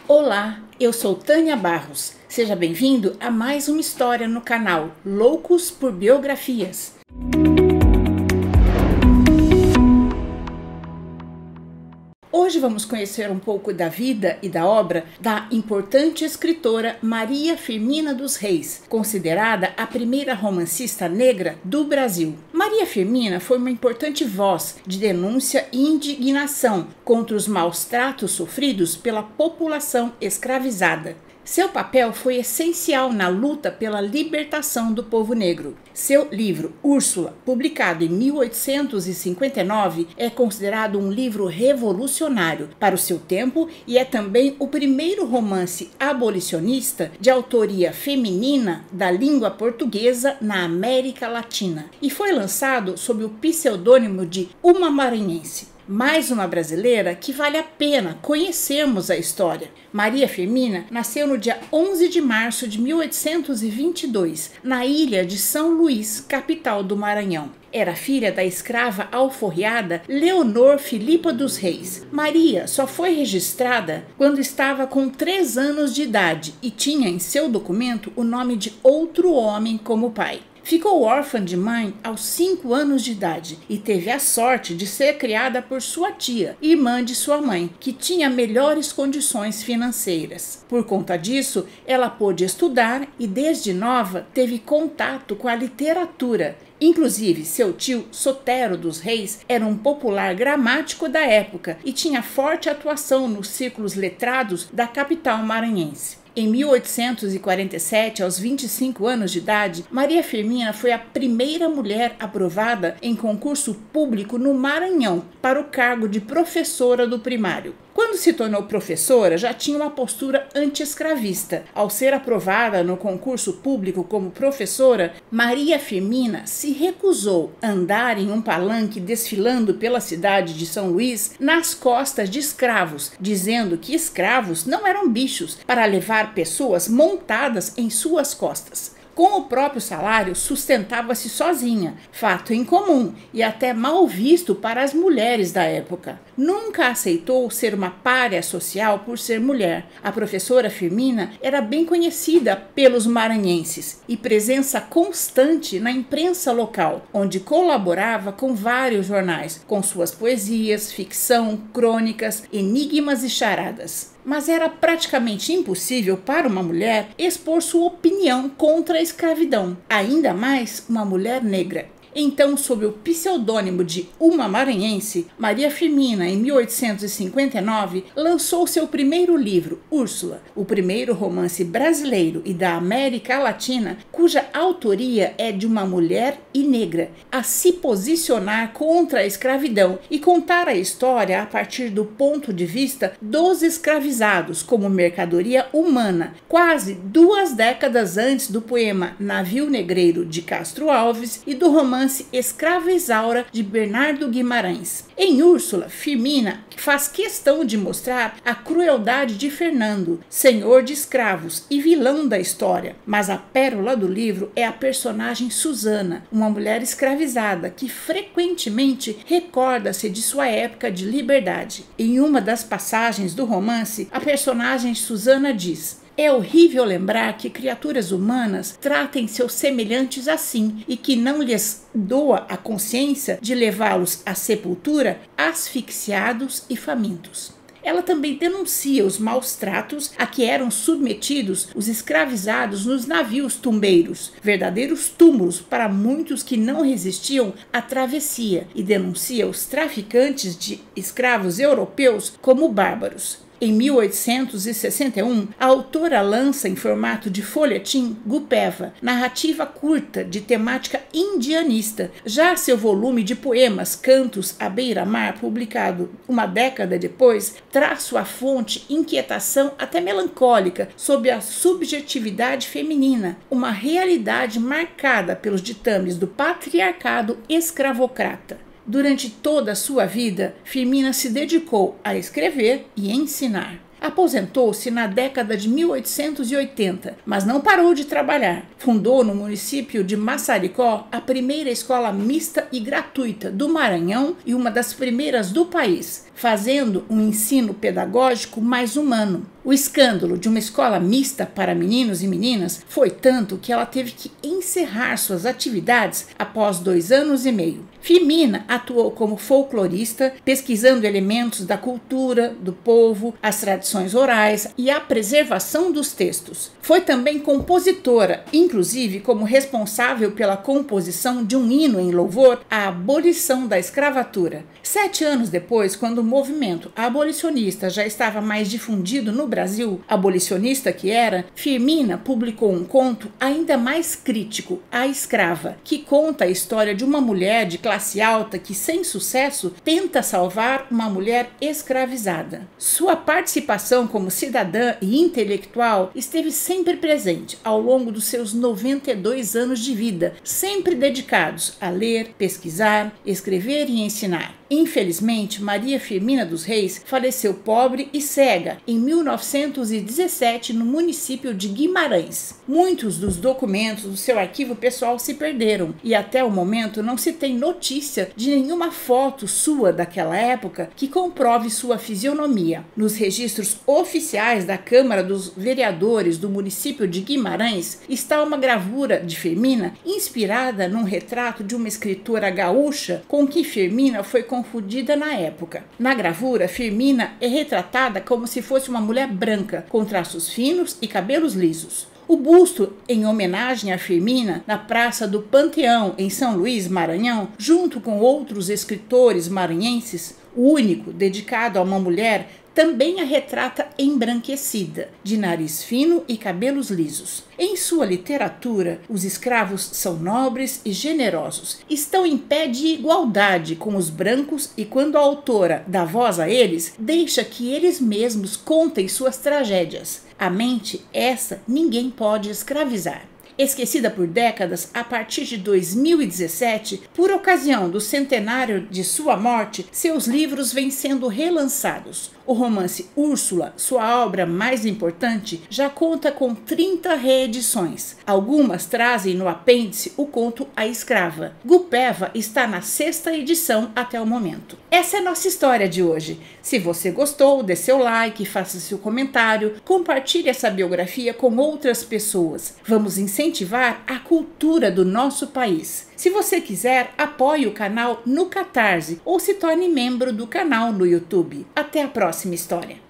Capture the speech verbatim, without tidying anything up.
Olá, eu sou Tânia Barros. Seja bem-vindo a mais uma história no canal Loucos por Biografias. Hoje vamos conhecer um pouco da vida e da obra da importante escritora Maria Firmina dos Reis, considerada a primeira romancista negra do Brasil. Maria Firmina foi uma importante voz de denúncia e indignação contra os maus tratos sofridos pela população escravizada. Seu papel foi essencial na luta pela libertação do povo negro. Seu livro Úrsula, publicado em mil oitocentos e cinquenta e nove, é considerado um livro revolucionário para o seu tempo e é também o primeiro romance abolicionista de autoria feminina da língua portuguesa na América Latina e foi lançado sob o pseudônimo de Uma Maranhense. Mais uma brasileira que vale a pena conhecermos a história. Maria Firmina nasceu no dia onze de março de mil oitocentos e vinte e dois, na ilha de São Luís, capital do Maranhão. Era filha da escrava alforriada Leonor Filipa dos Reis. Maria só foi registrada quando estava com três anos de idade e tinha em seu documento o nome de outro homem como pai. Ficou órfã de mãe aos cinco anos de idade e teve a sorte de ser criada por sua tia, irmã de sua mãe, que tinha melhores condições financeiras. Por conta disso, ela pôde estudar e desde nova teve contato com a literatura. Inclusive, seu tio Sotero dos Reis era um popular gramático da época e tinha forte atuação nos círculos letrados da capital maranhense. Em mil oitocentos e quarenta e sete, aos vinte e cinco anos de idade, Maria Firmina foi a primeira mulher aprovada em concurso público no Maranhão para o cargo de professora do primário. Quando se tornou professora, já tinha uma postura anti-escravista. Ao ser aprovada no concurso público como professora, Maria Firmina se recusou a andar em um palanque desfilando pela cidade de São Luís nas costas de escravos, dizendo que escravos não eram bichos para levar pessoas montadas em suas costas. Com o próprio salário, sustentava-se sozinha, fato incomum e até mal visto para as mulheres da época. Nunca aceitou ser uma pária social por ser mulher. A professora Firmina era bem conhecida pelos maranhenses e presença constante na imprensa local, onde colaborava com vários jornais, com suas poesias, ficção, crônicas, enigmas e charadas. Mas era praticamente impossível para uma mulher expor sua opinião contra a escravidão, ainda mais uma mulher negra. Então, sob o pseudônimo de Uma Maranhense, Maria Firmina, em mil oitocentos e cinquenta e nove, lançou seu primeiro livro, Úrsula, o primeiro romance brasileiro e da América Latina, cuja autoria é de uma mulher e negra, a se posicionar contra a escravidão e contar a história a partir do ponto de vista dos escravizados como mercadoria humana, quase duas décadas antes do poema Navio Negreiro, de Castro Alves, e do romance Escrava Isaura, de Bernardo Guimarães. Em Úrsula, Firmina faz questão de mostrar a crueldade de Fernando, senhor de escravos e vilão da história. Mas a pérola do livro é a personagem Susana, uma mulher escravizada que frequentemente recorda-se de sua época de liberdade. Em uma das passagens do romance, a personagem Susana diz: "É horrível lembrar que criaturas humanas tratem seus semelhantes assim e que não lhes doa a consciência de levá-los à sepultura asfixiados e famintos." Ela também denuncia os maus tratos a que eram submetidos os escravizados nos navios tumbeiros, verdadeiros túmulos para muitos que não resistiam à travessia, e denuncia os traficantes de escravos europeus como bárbaros. Em mil oitocentos e sessenta e um, a autora lança em formato de folhetim Gupeva, narrativa curta de temática indianista. Já seu volume de poemas Cantos à Beira-Mar, publicado uma década depois, traz sua fonte inquietação até melancólica sobre a subjetividade feminina, uma realidade marcada pelos ditames do patriarcado escravocrata. Durante toda a sua vida, Firmina se dedicou a escrever e ensinar. Aposentou-se na década de mil oitocentos e oitenta, mas não parou de trabalhar. Fundou no município de Massaricó a primeira escola mista e gratuita do Maranhão e uma das primeiras do país. fazendo um ensino pedagógico mais humano. O escândalo de uma escola mista para meninos e meninas foi tanto que ela teve que encerrar suas atividades após dois anos e meio. Firmina atuou como folclorista, pesquisando elementos da cultura, do povo, as tradições orais e a preservação dos textos. Foi também compositora, inclusive como responsável pela composição de um hino em louvor à abolição da escravatura. Sete anos depois, quando o movimento abolicionista já estava mais difundido no Brasil, abolicionista que era, Firmina publicou um conto ainda mais crítico, A Escrava, que conta a história de uma mulher de classe alta que, sem sucesso, tenta salvar uma mulher escravizada. Sua participação como cidadã e intelectual esteve sempre presente ao longo dos seus noventa e dois anos de vida, sempre dedicados a ler, pesquisar, escrever e ensinar. Infelizmente, Maria Firmina dos Reis faleceu pobre e cega em mil novecentos e dezessete no município de Guimarães. Muitos dos documentos do seu arquivo pessoal se perderam e até o momento não se tem notícia de nenhuma foto sua daquela época que comprove sua fisionomia. Nos registros oficiais da Câmara dos Vereadores do município de Guimarães está uma gravura de Firmina inspirada num retrato de uma escritora gaúcha com que Firmina foi confundida na época. Na gravura, Firmina é retratada como se fosse uma mulher branca, com traços finos e cabelos lisos. O busto, em homenagem a Firmina, na Praça do Panteão, em São Luís, Maranhão, junto com outros escritores maranhenses, o único dedicado a uma mulher, também a retrata embranquecida, de nariz fino e cabelos lisos. Em sua literatura, os escravos são nobres e generosos, estão em pé de igualdade com os brancos e quando a autora dá voz a eles, deixa que eles mesmos contem suas tragédias. A mente, essa, ninguém pode escravizar. Esquecida por décadas, a partir de dois mil e dezessete, por ocasião do centenário de sua morte, seus livros vêm sendo relançados. O romance Úrsula, sua obra mais importante, já conta com trinta reedições. Algumas trazem no apêndice o conto A Escrava. Gupeva está na sexta edição até o momento. Essa é a nossa história de hoje. Se você gostou, dê seu like, faça seu comentário, compartilhe essa biografia com outras pessoas. Vamos incentivar a cultura do nosso país. Se você quiser, apoie o canal no Catarse ou se torne membro do canal no YouTube. Até a próxima história!